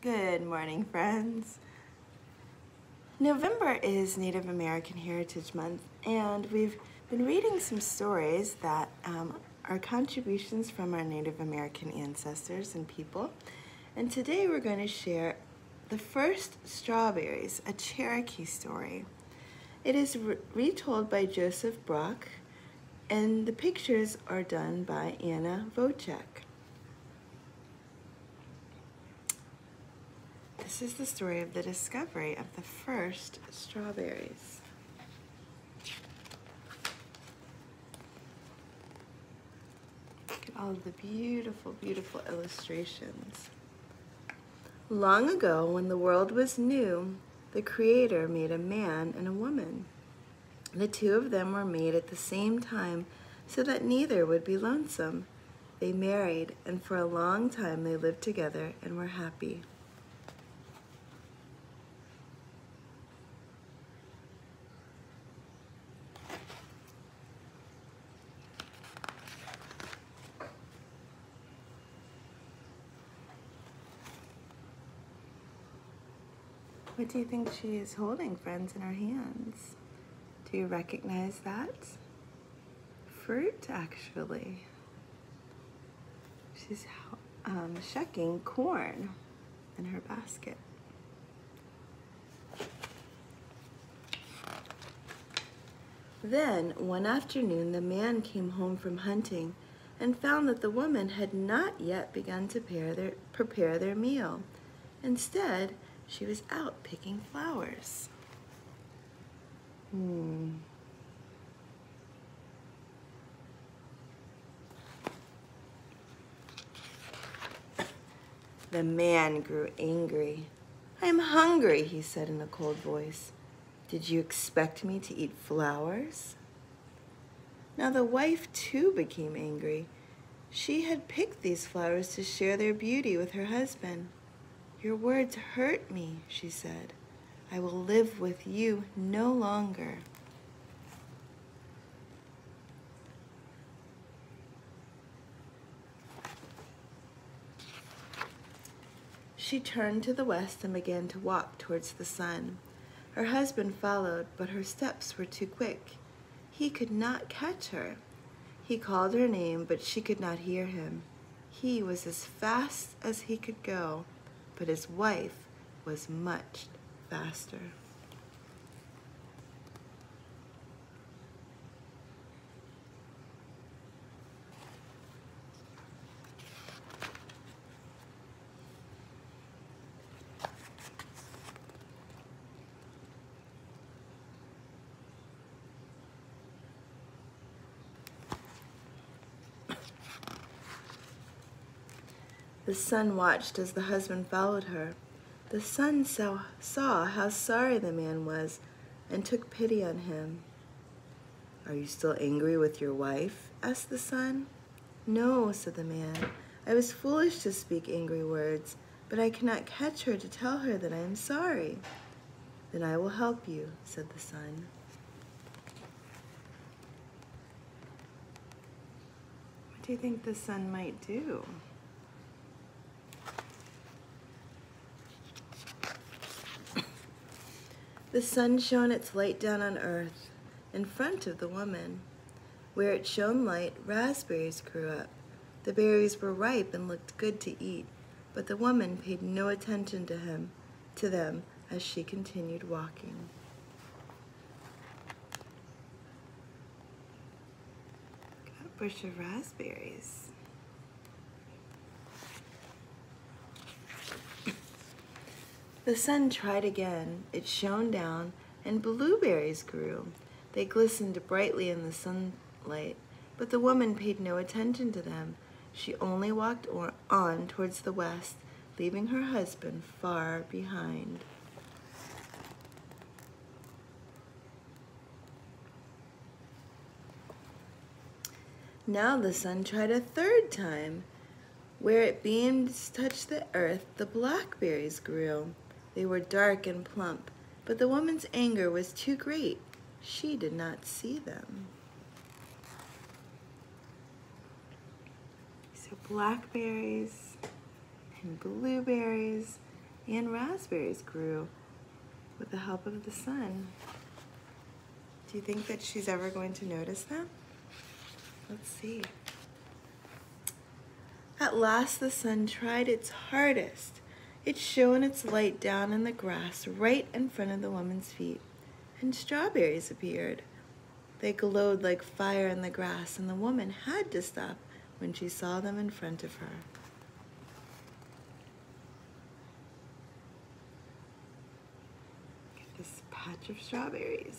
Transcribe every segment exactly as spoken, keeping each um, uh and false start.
Good morning, friends. November is Native American Heritage Month, and we've been reading some stories that um, are contributions from our Native American ancestors and people. And today we're going to share the first strawberries, a Cherokee story. It is re retold by Joseph Bruchac, and the pictures are done by Anna Bruchac. This is the story of the discovery of the first strawberries. Look at all of the beautiful, beautiful illustrations. Long ago, when the world was new, the Creator made a man and a woman. The two of them were made at the same time so that neither would be lonesome. They married, and for a long time they lived together and were happy. What do you think she is holding, friends, in her hands? Do you recognize that? Fruit, actually. She's um, shucking corn in her basket. Then, one afternoon, the man came home from hunting and found that the woman had not yet begun to prepare their, prepare their meal. Instead, she was out picking flowers. Hmm. The man grew angry. "I am hungry," he said in a cold voice. "Did you expect me to eat flowers?" Now the wife too became angry. She had picked these flowers to share their beauty with her husband. "Your words hurt me," she said. "I will live with you no longer." She turned to the west and began to walk towards the sun. Her husband followed, but her steps were too quick. He could not catch her. He called her name, but she could not hear him. He was as fast as he could go, but his wife was much faster. The sun watched as the husband followed her. The sun saw, saw how sorry the man was and took pity on him. "Are you still angry with your wife?" asked the sun. "No," said the man. "I was foolish to speak angry words, but I cannot catch her to tell her that I am sorry." "Then I will help you," said the sun. What do you think the sun might do? The sun shone its light down on earth in front of the woman. Where it shone light, raspberries grew up. The berries were ripe and looked good to eat, but the woman paid no attention to him, to them as she continued walking. Got a bush of raspberries. The sun tried again. It shone down, and blueberries grew. They glistened brightly in the sunlight, but the woman paid no attention to them. She only walked on towards the west, leaving her husband far behind. Now the sun tried a third time. Where its beams touched the earth, the blackberries grew. They were dark and plump, but the woman's anger was too great. She did not see them. So blackberries and blueberries and raspberries grew with the help of the sun. Do you think that she's ever going to notice them? Let's see. At last the sun tried its hardest. It shone its light down in the grass right in front of the woman's feet, and strawberries appeared. They glowed like fire in the grass, and the woman had to stop when she saw them in front of her. Look at this patch of strawberries.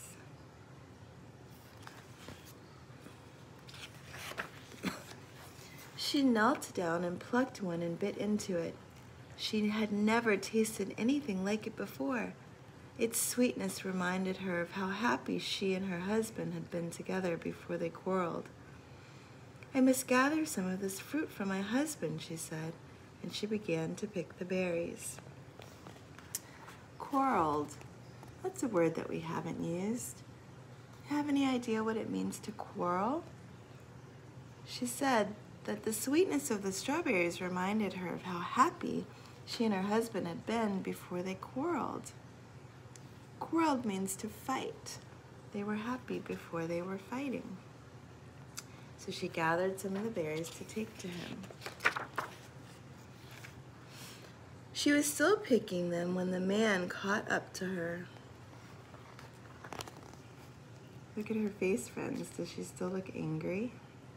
She knelt down and plucked one and bit into it. She had never tasted anything like it before. Its sweetness reminded her of how happy she and her husband had been together before they quarreled. "I must gather some of this fruit for my husband," she said, and she began to pick the berries. Quarreled. That's a word that we haven't used. Have any idea what it means to quarrel? She said that the sweetness of the strawberries reminded her of how happy she and her husband had been before they quarreled. Quarreled means to fight. They were happy before they were fighting. So she gathered some of the berries to take to him. She was still picking them when the man caught up to her. Look at her face, friends. Does she still look angry?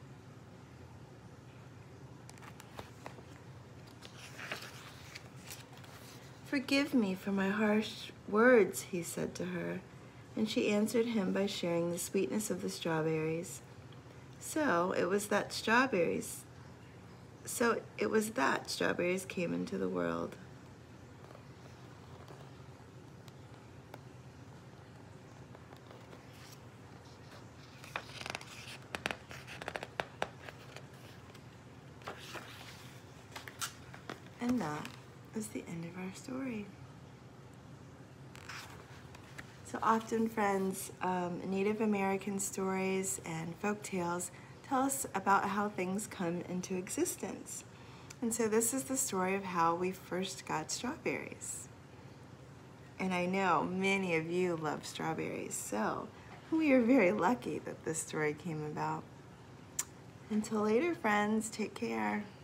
"Forgive me for my harsh words," he said to her, and she answered him by sharing the sweetness of the strawberries. So it was that strawberries, so it was that strawberries came into the world. And that is the end of our story. So often, friends, um, Native American stories and folk tales tell us about how things come into existence. And so this is the story of how we first got strawberries. And I know many of you love strawberries, so we are very lucky that this story came about. Until later, friends, take care.